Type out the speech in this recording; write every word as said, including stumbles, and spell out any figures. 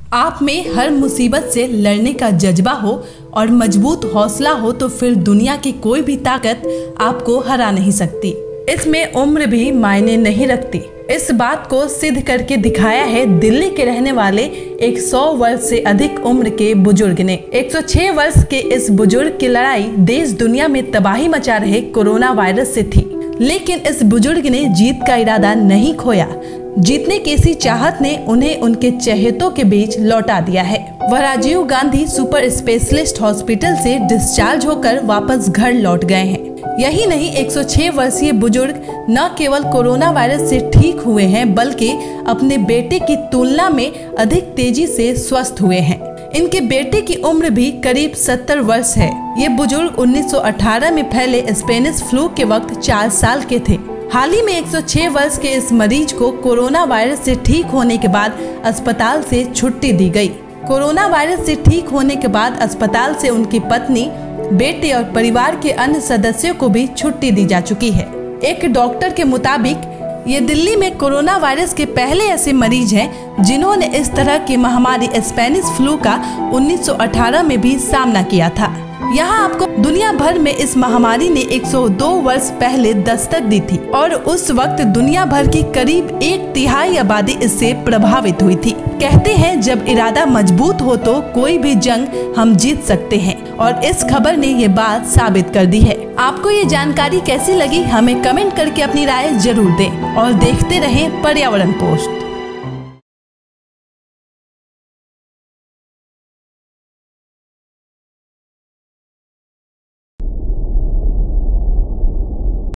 आप में हर मुसीबत से लड़ने का जज्बा हो और मजबूत हौसला हो तो फिर दुनिया की कोई भी ताकत आपको हरा नहीं सकती। इसमें उम्र भी मायने नहीं रखती। इस बात को सिद्ध करके दिखाया है दिल्ली के रहने वाले एक सौ वर्ष से अधिक उम्र के बुजुर्ग ने। एक सौ छह वर्ष के इस बुजुर्ग की लड़ाई देश दुनिया में तबाही मचा रहे कोरोना वायरस से थी, लेकिन इस बुजुर्ग ने जीत का इरादा नहीं खोया। जीतने की इसी चाहत ने उन्हें उनके चहेतों के बीच लौटा दिया है। वह Rajiv Gandhi super specialist hospital से डिस्चार्ज होकर वापस घर लौट गए हैं। यही नहीं, एक सौ छह वर्षीय बुजुर्ग न केवल कोरोना वायरस से ठीक हुए हैं बल्कि अपने बेटे की तुलना में अधिक तेजी से स्वस्थ हुए हैं। इनके बेटे की उम्र भी करीब सत्तर वर्ष है। ये बुजुर्ग उन्नीस सौ अठारह में फैले स्पेनिश फ्लू के वक्त चार साल के थे। हाल ही में एक सौ छह वर्ष के इस मरीज को कोरोना वायरस से ठीक होने के बाद अस्पताल से छुट्टी दी गई। कोरोना वायरस से ठीक होने के बाद अस्पताल से उनकी पत्नी, बेटे और परिवार के अन्य सदस्यों को भी छुट्टी दी जा चुकी है। एक डॉक्टर के मुताबिक ये दिल्ली में कोरोना वायरस के पहले ऐसे मरीज हैं जिन्होंने इस तरह की महामारी स्पेनिश फ्लू का उन्नीस सौ अठारह में भी सामना किया था। यहाँ आपको दुनिया भर में इस महामारी ने एक सौ दो वर्ष पहले दस्तक दी थी और उस वक्त दुनिया भर की करीब एक तिहाई आबादी इससे प्रभावित हुई थी। कहते हैं जब इरादा मजबूत हो तो कोई भी जंग हम जीत सकते हैं और इस खबर ने ये बात साबित कर दी है। आपको ये जानकारी कैसी लगी हमें कमेंट करके अपनी राय जरूर दें और देखते रहें पर्यावरण पोस्ट।